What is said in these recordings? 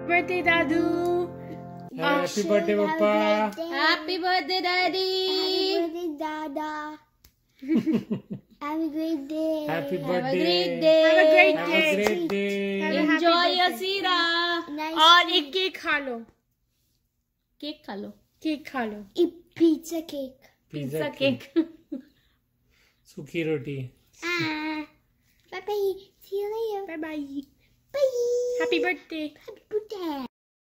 birthday, Dadu. Happy birthday, Papa. Happy birthday, Daddy. Happy birthday, Dada. Have a great day. Happy Have a birthday. great day. Have a great day. Enjoy your Sira. Nice और एक cake खा लो. Cake खा लो. Cake खा लो. Eat pizza cake. Pizza cake. सूखी रोटी. Bye bye. See you later. Bye bye. Bye. Happy birthday. Happy birthday.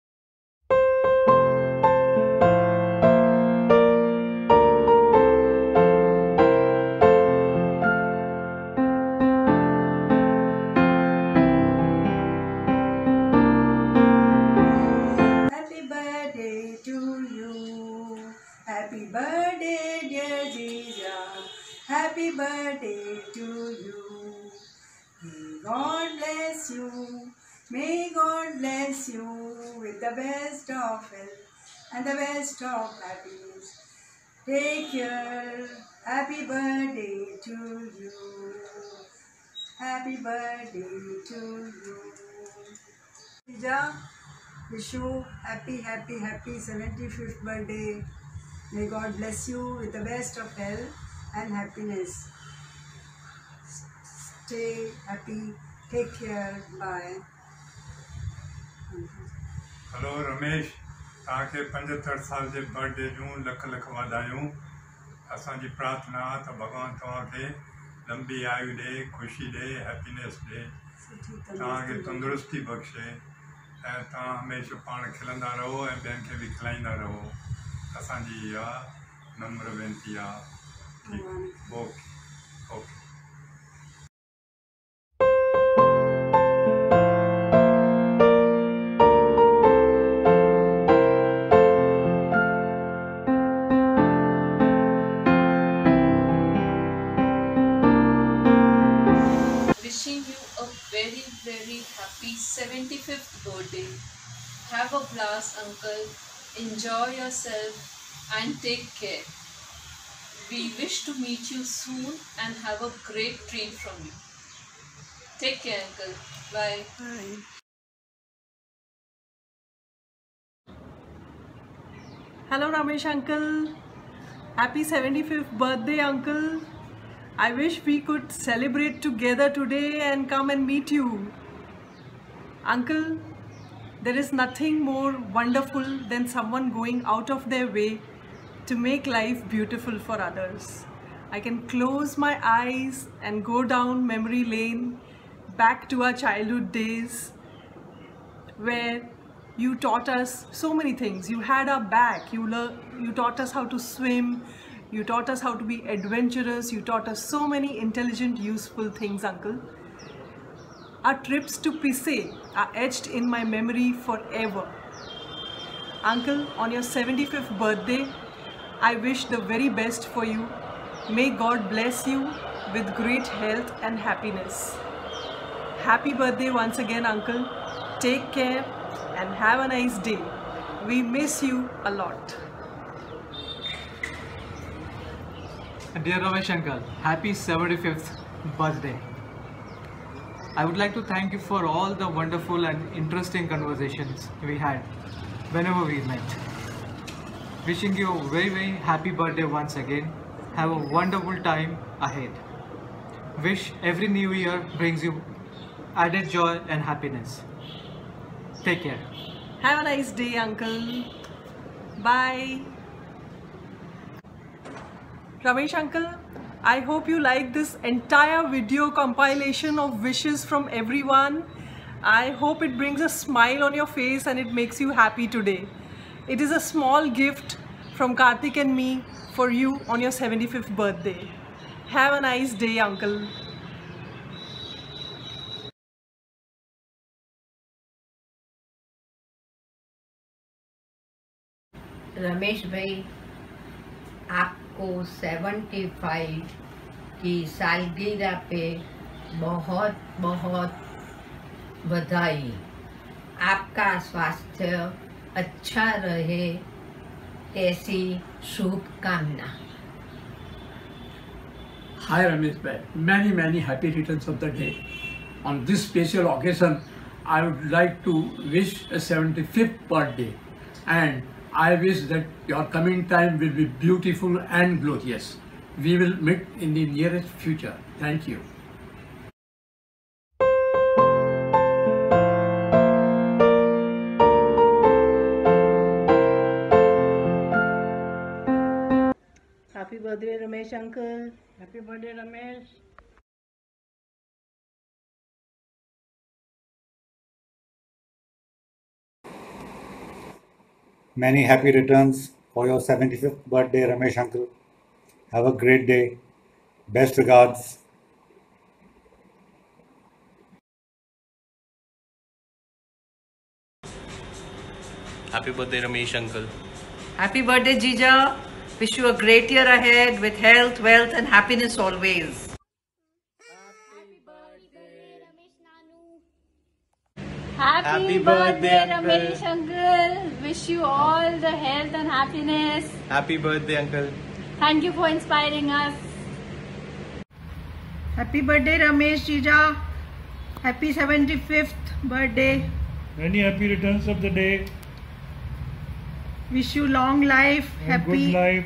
Happy birthday to you. Happy birthday, dear Ziza. Happy birthday to you. May God bless you. May God bless you with the best of health and the best of happiness. Take care. Happy birthday to you. Happy birthday to you. Ziza, wish you happy 75th birthday. May God bless you with the best of health and happiness. Stay happy. Take care. Bye. Hello Ramesh, तव्हांखे 75 साल जे birthday जूं लख लख वाधायूं। असांजी प्रार्थना त भॻवान तव्हांखे लंबी आयु ॾे, ख़ुशी ॾे, हैप्पीनेस ॾे, तव्हांखे तंदुरुस्ती बख़्शे ऐं तव्हां हमेशह पाण खिलंदा रहो ऐं ॿियनि खे बि खिलाईंदा रहो। असांजी इहा नम्र वेनती आहे। ठीकु, okay okay. Wishing you a very, very happy 75th birthday. Have a blast, uncle. Enjoy yourself and take care. We wish to meet you soon and have a great treat from you. Take care, uncle. Bye. Bye. Hello Ramesh uncle. Happy 75th birthday uncle. I wish we could celebrate together today and come and meet you. Uncle, there is nothing more wonderful than someone going out of their way to make life beautiful for others. I can close my eyes and go down memory lane back to our childhood days where you taught us so many things. You had our back. You taught us how to swim. You taught us how to be adventurous. You taught us so many intelligent, useful things, uncle. Our trips to Pise are etched in my memory forever. Uncle, on your 75th birthday, I wish the very best for you. May God bless you with great health and happiness. Happy birthday once again, uncle. Take care and have a nice day. We miss you a lot. Dear Ramesh uncle, happy 75th birthday. I would like to thank you for all the wonderful and interesting conversations we had whenever we met. Wishing you a very, very happy birthday once again. Have a wonderful time ahead. Wish every new year brings you added joy and happiness. Take care. Have a nice day, uncle. Bye. Ramesh uncle, I hope you like this entire video compilation of wishes from everyone. I hope it brings a smile on your face and it makes you happy today. It is a small gift from Karthik and me for you on your 75th birthday. Have a nice day, uncle. Ramesh भाई, आपको 75 की सालगिरह पे बहुत बहुत बधाई। आपका स्वास्थ्य अच्छा रहे ऐसी शुभकामना। Hi Ramesh bhai, many happy returns of the day. On this special occasion, I would like to wish a 75th birthday, and I wish that your coming time will be beautiful and glorious. We will meet in the nearest future. Thank you. Happy birthday, Ramesh uncle. Happy birthday, Ramesh. Many happy returns for your 75th birthday, Ramesh uncle. Have a great day. Best regards. Happy birthday, Ramesh uncle. Happy birthday, Jija. Wish you a great year ahead with health, wealth and happiness always. Happy birthday, Ramesh uncle. Wish you all the health and happiness. Happy birthday, uncle. Thank you for inspiring us. Happy birthday, Ramesh Jija. Happy 75th birthday. Many happy returns of the day. Wish you long life, and happy good life.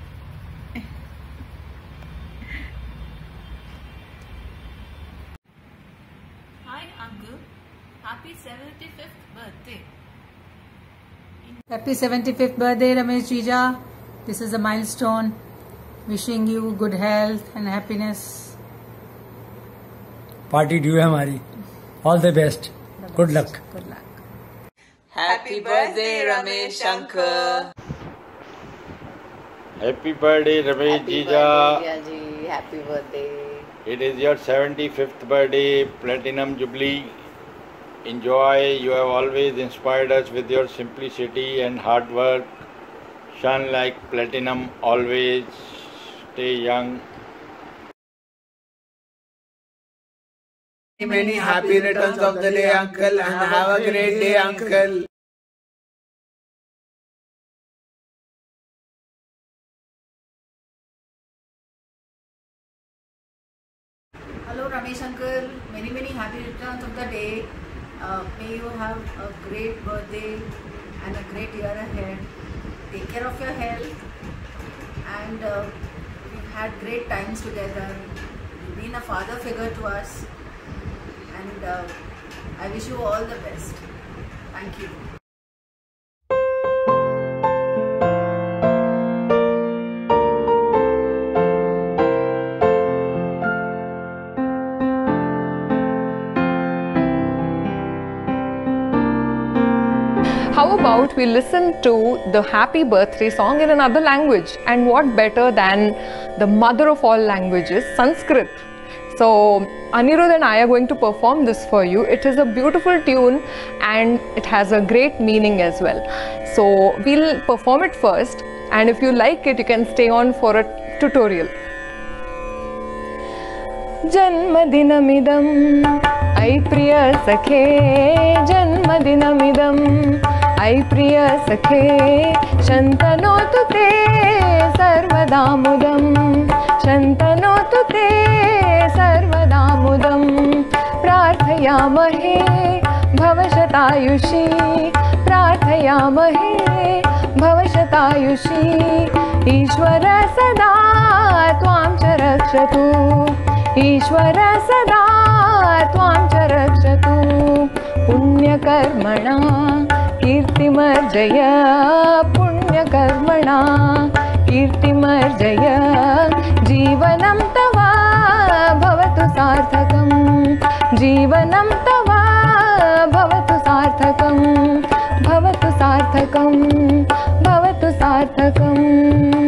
Hi uncle, happy 75th birthday. Happy 75th birthday, Ramesh Jija. This is a milestone. Wishing you good health and happiness. Party due है हमारी. All the best. Good luck. Good luck. Happy birthday, Ramesh uncle. Happy birthday, Ramesh Jija. Happy birthday. It is your 75th birthday, Platinum Jubilee. Enjoy. You have always inspired us with your simplicity and hard work. Shine like platinum always. Stay young. Many happy returns of the day, uncle, and have a great day, uncle. Hello Ramesh uncle, many happy returns of the day. May you have a great birthday and a great year ahead. Take care of your health, and we've had great times together. You've been a father figure to us, and I wish you all the best. Thank you. How about we listen to the happy birthday song in another language? And what better than the mother of all languages, Sanskrit. So Anirudh and I are going to perform this for you. It is a beautiful tune and it has a great meaning as well. So we'll perform it first, and if you like it, you can stay on for a tutorial. Janmadinamidam ai priya sakhe, Janmadinamidam ai priya sakhe, Shantanotu te sarvadamudam, Shantanotu te sarvadamudam, Prarthayamahe bhavashatayushi, Prarthayamahe bhavashatayushi, Ishvara sada tvam cha rakshatu, Ishvara sada tvam cha rakshatu, Punyakarmana Kirtimarjaya, Punyakarmana Kirtimarjaya, Jivanam tava bhavatu sarthakam, Jivanam tava bhavatu sarthakam, Bhavatu sarthakam, Bhavatu sarthakam.